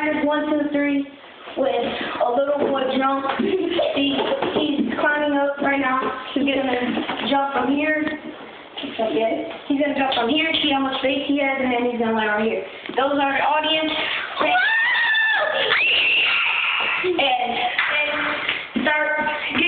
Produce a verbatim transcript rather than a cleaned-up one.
Riders one, two, three with a little boy jump. He, he's climbing up right now. He's gonna jump from here. Okay. He's gonna jump from here, see how much space he has, and then he's gonna land right here. Those are the audience. And, and start.